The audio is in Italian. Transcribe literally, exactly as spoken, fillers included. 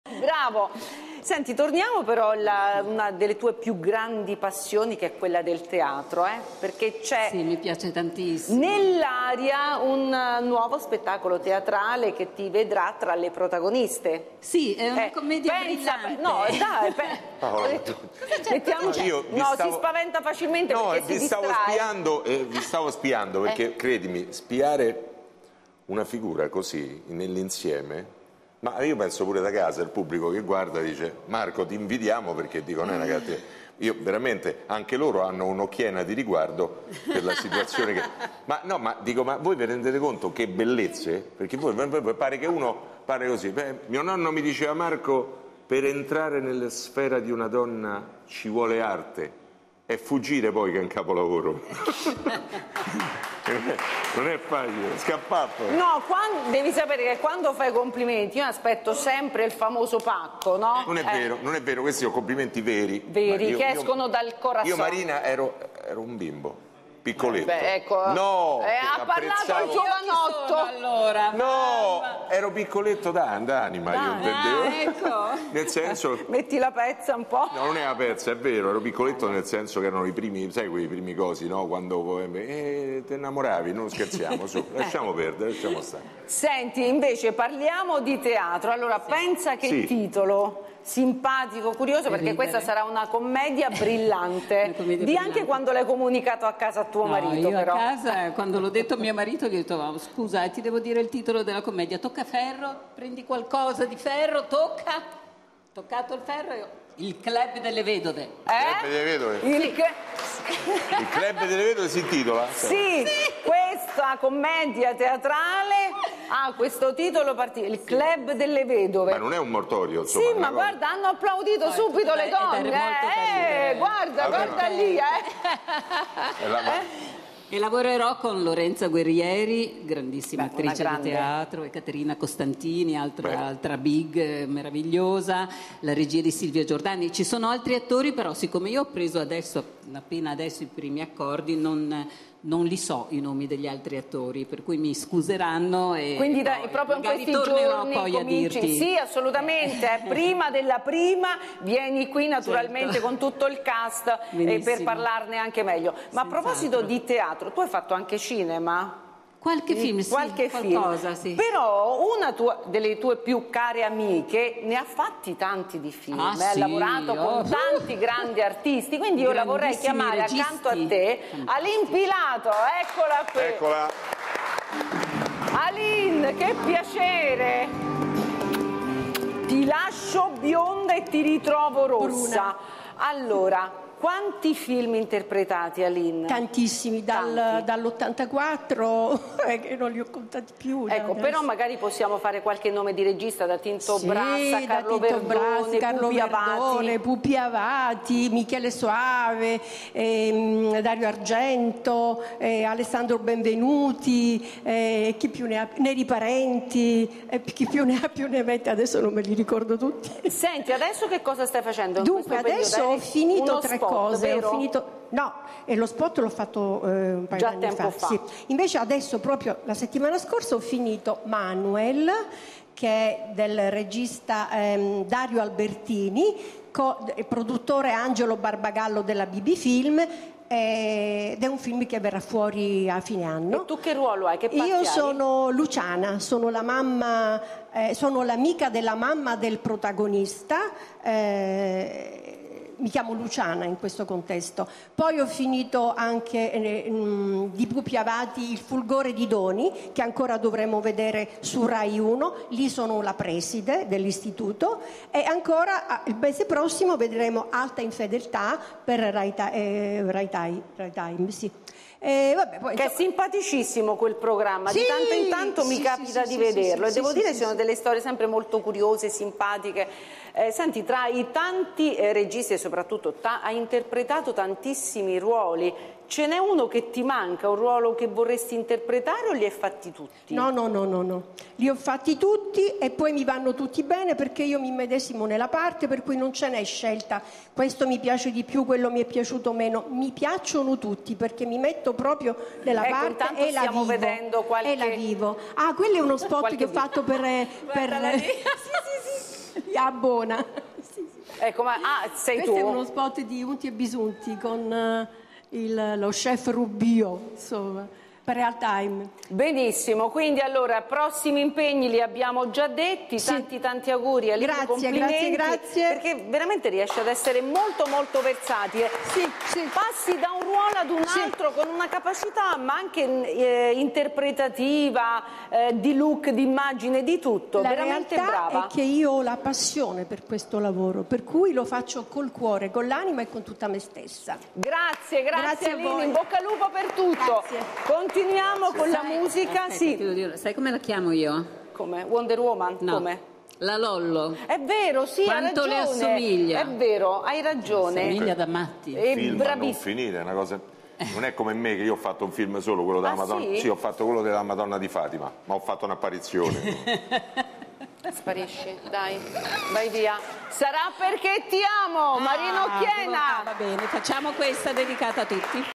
Bravo! Senti, torniamo però a una delle tue più grandi passioni, che è quella del teatro, eh? Perché c'è... Sì, mi piace tantissimo. Nell'aria un nuovo spettacolo teatrale che ti vedrà tra le protagoniste. Sì, è una eh, commedia pensa, brillante. No, dai, pe... Oh. ho detto, mettiamoci... Io vi no, stavo... si spaventa facilmente no, perché vi si stavo distrae. spiando, eh, vi stavo spiando perché, Eh. credimi, spiare una figura così nell'insieme... Ma io penso pure da casa, il pubblico che guarda dice Marco ti invidiamo perché dico non è una cattiva. Io veramente, anche loro hanno un'occhiena di riguardo per la situazione che... Ma no, ma dico, ma voi vi rendete conto che bellezze? Perché voi, voi pare che uno pare così. Beh, mio nonno mi diceva Marco, per entrare nella sfera di una donna ci vuole arte. È fuggire poi che è un capolavoro. Non è facile, scappato. No, quando, devi sapere che quando fai complimenti io aspetto sempre il famoso pacco, no? Non è eh. vero, non è vero, questi sono complimenti veri. Veri, io, che io, escono dal corazon. Io Marina ero, ero un bimbo, piccoletto. Beh, ecco. No, eh, ha parlato il giovanotto. Allora, no, mamma. ero piccoletto da d'anima, io intendevo. Ah, ecco. Nel senso... Metti la pezza un po'. No, non è la pezza, è vero, ero piccoletto nel senso che erano i primi, sai quei primi cosi, no? Quando eh, ti innamoravi, non scherziamo, su, lasciamo perdere, lasciamo stare. Senti, invece parliamo di teatro. Allora, sì. pensa che Sì. titolo simpatico, curioso, Per perché ridere. questa sarà una commedia brillante. Una commedia Di brillante. anche quando l'hai comunicato a casa a tuo No, marito, io però. a casa, quando l'ho detto a mio marito, gli ho detto, oh, scusa, eh, ti devo dire il titolo della commedia, tocca ferro, prendi qualcosa di ferro, tocca, toccato il ferro, io, il club delle vedove. Eh? Club delle vedove? Il che... Il club delle vedove si intitola? Sì, sì, questa commedia teatrale ha questo titolo particolare, il club delle vedove. Ma non è un mortorio, insomma. Sì, una ma cosa- guarda, hanno applaudito No, subito le ed è donne. molto Eh, carino. guarda, Vabbè, guarda ma- lì, eh. è la- ma- E lavorerò con Lorenza Guerrieri, grandissima Beh, attrice una di grande. teatro, e Caterina Costantini, altra, Beh. altra big eh, meravigliosa, la regia di Silvia Giordani. Ci sono altri attori, però siccome io ho preso adesso, appena adesso, i primi accordi, non, non li so i nomi degli altri attori, per cui mi scuseranno e Quindi da- poi proprio in magari questi tornerò giorni poi a cominci. dirti. Sì, assolutamente. eh, Prima della prima vieni qui naturalmente Certo. con tutto il cast eh, per Benissimo. parlarne anche meglio. Ma a proposito Senz'altro. di teatro, tu hai fatto anche cinema? Qualche film, sì, Qualche qualcosa, film. sì. Però una tua, delle tue più care amiche ne ha fatti tanti di film, Ah, eh, ha sì, lavorato con oh. tanti grandi artisti, quindi io la vorrei Grandissimi chiamare registi. accanto a te Aline Pilato, eccola qui. Eccola. Aline, che piacere! Ti lascio bionda e ti ritrovo rossa. Bruna. Allora, quanti film interpretati, Aline? Tantissimi, dal, Tanti. dall'ottantaquattro, eh, che non li ho contati più. Ecco, adesso. però magari possiamo fare qualche nome di regista, da Tinto Sì, Brassa, da Carlo Tito Verdone, Brassi, Carlo Pupi Avati. Verdone, Pupi Avati, Michele Soave, ehm, Dario Argento, eh, Alessandro Benvenuti, eh, chi più ne ha, Neri Parenti, eh, chi più ne ha più ne mette, adesso non me li ricordo tutti. Senti, adesso che cosa stai facendo in Dunque, questo periodo? adesso ho Hai finito uno tre spot, cose. vero? Ho finito, no, e lo spot l'ho fatto eh, un paio Già di anni tempo fa. Sì. Invece adesso, proprio la settimana scorsa, ho finito Manuel, che è del regista ehm, Dario Albertini, co- il produttore Angelo Barbagallo della B B Film, eh, ed è un film che verrà fuori a fine anno. E tu che ruolo hai? Che parte Io hai? sono Luciana, sono la mamma, eh, sono l'amica della mamma del protagonista, eh, mi chiamo Luciana in questo contesto. Poi ho finito anche eh, mh, di Pupi Avati Il fulgore di Doni, che ancora dovremo vedere su Rai uno, lì sono la preside dell'istituto, e ancora ah, il mese prossimo vedremo Alta Infedeltà per Rai, Ta- eh, Rai, Tai- Rai Time, sì. Eh, vabbè, poi, Che è insomma, simpaticissimo quel programma, di Sì, tanto in tanto mi sì, capita sì, di sì, vederlo sì, e devo sì, dire sì, sono sì. delle storie sempre molto curiose, simpatiche. Eh, senti, tra i tanti eh, registi e soprattutto ta- hai interpretato tantissimi ruoli, ce n'è uno che ti manca, un ruolo che vorresti interpretare o li hai fatti tutti? No, no, no, no, no. Li ho fatti tutti e poi mi vanno tutti bene perché io mi immedesimo nella parte, per cui non ce n'è scelta. Questo mi piace di più, quello mi è piaciuto meno. Mi piacciono tutti perché mi metto proprio nella Ecco, parte intanto e la stiamo vivo. vedendo qualche- E la vivo. Ah, quello è uno spot Qualche che ho video. fatto per... per... Guardala lì. sì, sì, sì. Mi abbona. Sì, sì. Ecco, ma ah, sei Questo tu? è uno spot di Unti e Bisunti con eh, il, lo chef Rubio, insomma, per Real Time. Benissimo, quindi allora prossimi impegni li abbiamo già detti, Sì. tanti tanti auguri, Aline, Grazie, complimenti, grazie, grazie. perché veramente riesce ad essere molto molto versatile. Sì, sì. Passi da un ruolo ad un Sì. altro con una capacità ma anche eh, interpretativa, eh, di look, di immagine, di tutto, La veramente realtà brava. è che io ho la passione per questo lavoro, per cui lo faccio col cuore, con l'anima e con tutta me stessa. Grazie, grazie, Grazie a Aline, voi. in bocca al lupo per tutto. Grazie. Continuiamo con la Sai- musica, aspetta, sì. ti devo dire, sai come la chiamo io? Come? Wonder Woman? No. Come? La Lollo. È vero, sì, Quanto hai le ragione. assomiglia? È vero, hai ragione. Assomiglia da matti. È film a non bravissimo. finire, è una cosa. Non è come me che io ho fatto un film solo, quello della Ah, Madonna. sì? Sì, ho fatto quello della Madonna di Fatima, ma ho fatto un'apparizione. Sparisci, dai, vai via. Sarà perché ti amo, Marino Ah, Chiena. va bene, facciamo questa dedicata a tutti.